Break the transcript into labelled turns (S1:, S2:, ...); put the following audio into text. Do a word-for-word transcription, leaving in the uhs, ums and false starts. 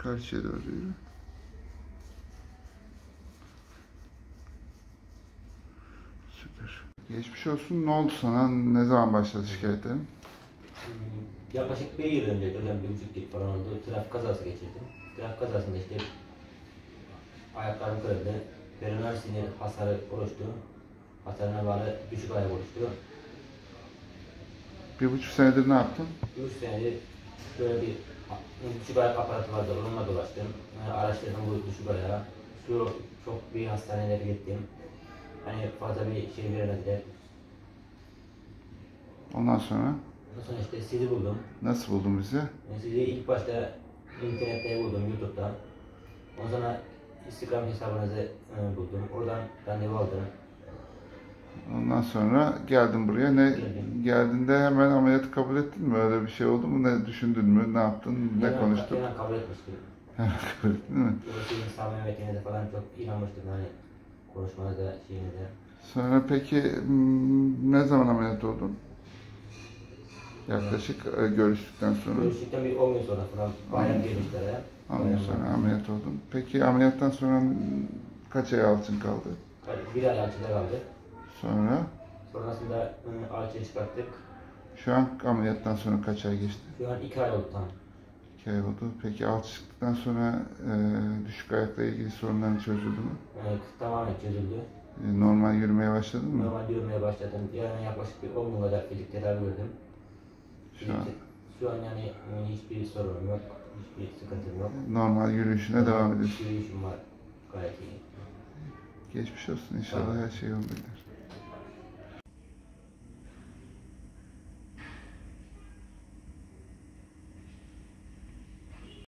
S1: Karşıya doğru yürü. Süper. Geçmiş olsun. Ne oldu sana? Ne zaman başladı şikayetlerin?
S2: Yaklaşık bir yıl önce, hocam bir buçuk yıl falan oldu. Trafik kazası geçirdim. Trafik kazasında işte ayaklarım kırıldı. Perineal sinir hasarı oluştu. Hasarına bağlı düşük ayak oluştu.
S1: Bir buçuk senedir ne yaptın?
S2: Üç senedir böyle bir düşük ayak aparatı vardı. Onunla dolaştım. Yani araştırdım bu düşük ayağı. Şu çok bir hastanelere gittim. Hani fazla bir şey veremediler.
S1: Ondan sonra?
S2: Ondan sonra işte sizi buldum.
S1: Nasıl buldun bizi?
S2: Yani sizi ilk başta internette buldum, YouTube'dan. Ondan sonra Instagram hesabınızı e, buldum. Oradan randevu aldım.
S1: Ondan sonra geldin buraya. Ne
S2: Geldim.
S1: geldiğinde hemen ameliyatı kabul ettin mi? Öyle bir şey oldu mu? Ne düşündün mü? Ne yaptın? Ne
S2: Hemen,
S1: konuştun?
S2: hemen kabul etmiştim.
S1: Hemen kabul ettin değil mi?
S2: Böyle sizin samimiyetinize falan çok inanmıştım hani konuşmanıza, şeyinize.
S1: Sonra peki m, ne zaman ameliyat oldun? Yaklaşık e, görüştükten sonra.
S2: Görüştükten bir on gün sonra falan bayram gelişlere.
S1: on gün sonra ameliyat oldun. Peki ameliyattan sonra kaç ay alçın kaldı?
S2: Bir ay alçıda kaldı.
S1: Sonra?
S2: Sonrasında ıı, alçıyı çıkarttık.
S1: Şu an ameliyattan sonra kaç ay geçti?
S2: Şu an iki ay oldu tam.
S1: iki ay oldu. Peki alçı çıktıktan sonra e, düşük ayakla ilgili sorunların çözüldü mü?
S2: Evet, tamamen çözüldü.
S1: E, normal yürümeye başladın mı?
S2: Normal yürümeye başladım. Yani yaklaşık bir on gün kadar fizik tedavi gördüm.
S1: Şu an,
S2: Şu an yani ıı, hiçbir sorunum yok. Hiçbir sıkıntım yok.
S1: normal yürüyüşüne devam ediyorsun.
S2: Yürüyüşüm var. Gayet iyi.
S1: Geçmiş olsun. İnşallah her şey yolunda gider.